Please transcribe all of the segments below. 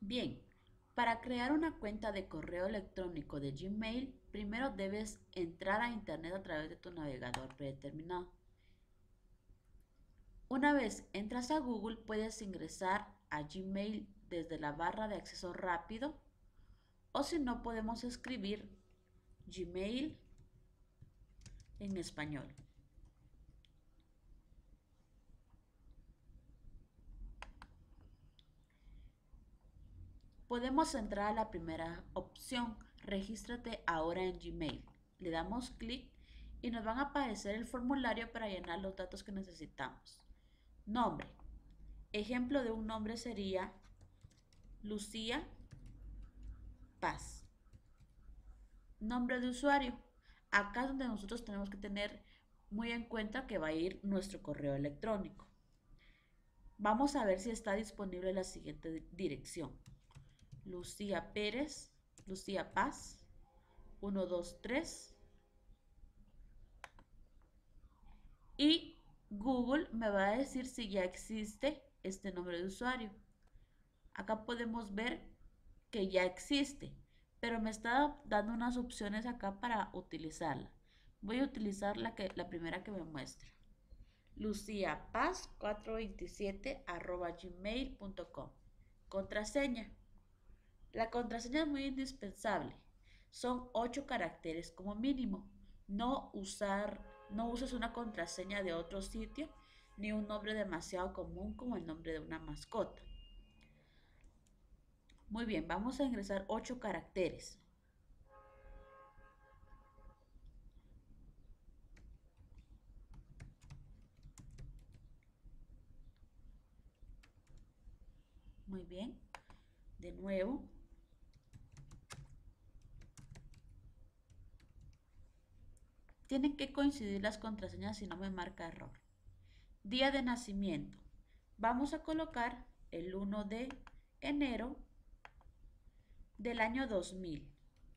Bien, para crear una cuenta de correo electrónico de Gmail, primero debes entrar a Internet a través de tu navegador predeterminado. Una vez entras a Google, puedes ingresar a Gmail desde la barra de acceso rápido o si no, podemos escribir Gmail en español. Podemos entrar a la primera opción, regístrate ahora en Gmail. Le damos clic y nos van a aparecer el formulario para llenar los datos que necesitamos. Nombre. Ejemplo de un nombre sería Lucía Paz. Nombre de usuario. Acá es donde nosotros tenemos que tener muy en cuenta que va a ir nuestro correo electrónico. Vamos a ver si está disponible la siguiente dirección. Lucía Pérez, Lucía Paz, 123. Y Google me va a decir si ya existe este nombre de usuario. Acá podemos ver que ya existe, pero me está dando unas opciones acá para utilizarla. Voy a utilizar la primera que me muestra. luciapaz427@gmail.com. Contraseña. La contraseña es muy indispensable. Son 8 caracteres como mínimo. No uses una contraseña de otro sitio ni un nombre demasiado común como el nombre de una mascota. Muy bien, vamos a ingresar 8 caracteres. Muy bien, de nuevo. Tienen que coincidir las contraseñas si no me marca error. Día de nacimiento. Vamos a colocar el 1 de enero del año 2000.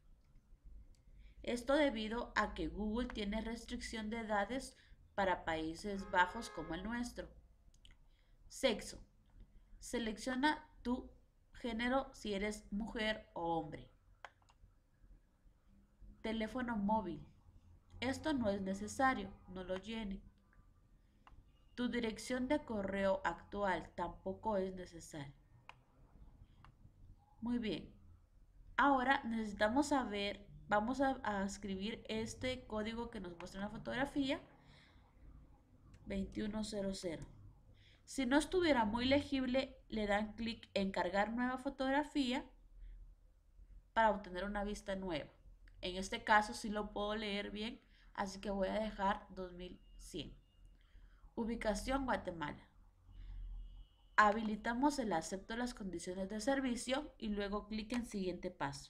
Esto debido a que Google tiene restricción de edades para Países Bajos como el nuestro. Sexo. Selecciona tu género si eres mujer o hombre. Teléfono móvil. Esto no es necesario, no lo llenen. Tu dirección de correo actual tampoco es necesaria. Muy bien. Ahora necesitamos saber, vamos a escribir este código que nos muestra en la fotografía, 2100. Si no estuviera muy legible, le dan clic en cargar nueva fotografía para obtener una vista nueva. En este caso sí lo puedo leer bien, así que voy a dejar 2100. Ubicación Guatemala. Habilitamos el acepto las condiciones de servicio y luego clic en siguiente paso.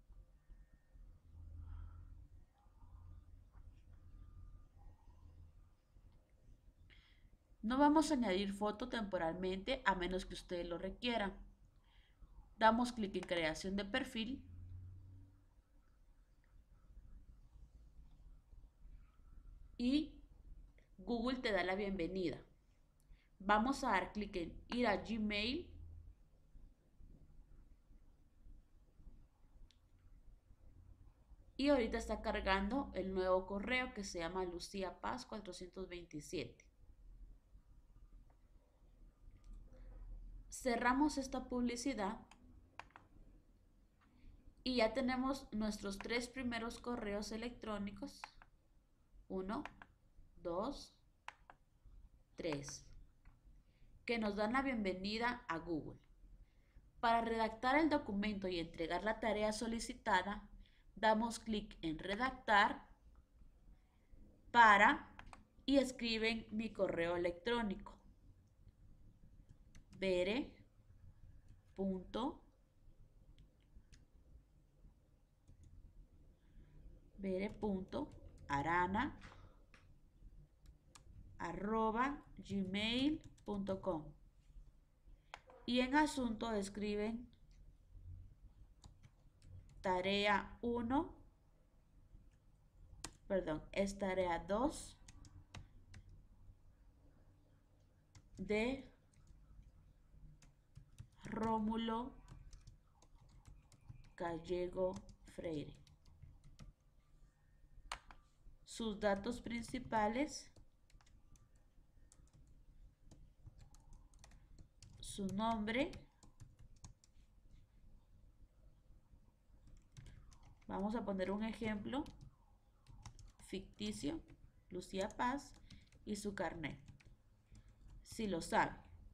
No vamos a añadir foto temporalmente a menos que ustedes lo requieran. Damos clic en creación de perfil y Google te da la bienvenida. Vamos a dar clic en ir a Gmail y ahorita está cargando el nuevo correo que se llama Lucía Paz 427. Cerramos esta publicidad y ya tenemos nuestros 3 primeros correos electrónicos. 1, 2, 3, que nos dan la bienvenida a Google. Para redactar el documento y entregar la tarea solicitada, damos clic en redactar para y escriben mi correo electrónico. bere.arana@gmail.com y en asunto escriben tarea 1, perdón, es tarea 2 de Rómulo Gallego Freire. Sus datos principales, su nombre, vamos a poner un ejemplo ficticio, Lucía Paz, y su carnet, si lo sabe.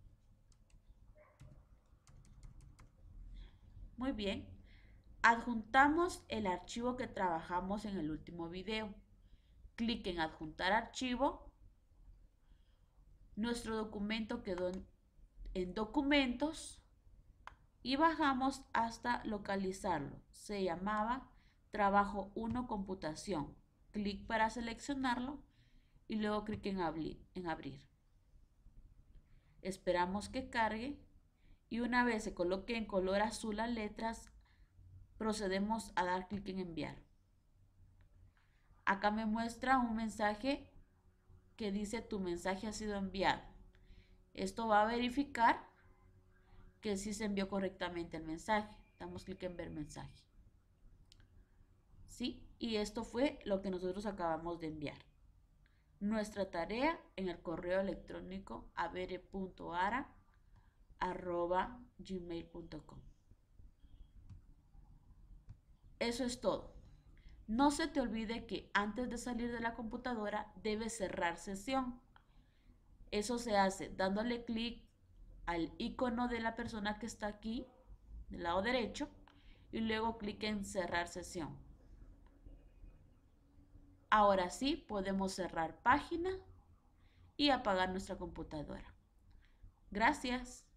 Muy bien, adjuntamos el archivo que trabajamos en el último video. Clic en adjuntar archivo. Nuestro documento quedó en documentos y bajamos hasta localizarlo. Se llamaba trabajo 1 computación. Clic para seleccionarlo y luego clic en abrir. Esperamos que cargue y una vez se coloque en color azul las letras, procedemos a dar clic en enviar. Acá me muestra un mensaje que dice tu mensaje ha sido enviado. Esto va a verificar que sí se envió correctamente el mensaje. Damos clic en ver mensaje. ¿Sí? Y esto fue lo que nosotros acabamos de enviar. Nuestra tarea en el correo electrónico avere.ara@gmail.com. Eso es todo. No se te olvide que antes de salir de la computadora debes cerrar sesión. Eso se hace dándole clic al icono de la persona que está aquí, del lado derecho, y luego clic en cerrar sesión. Ahora sí podemos cerrar página y apagar nuestra computadora. Gracias.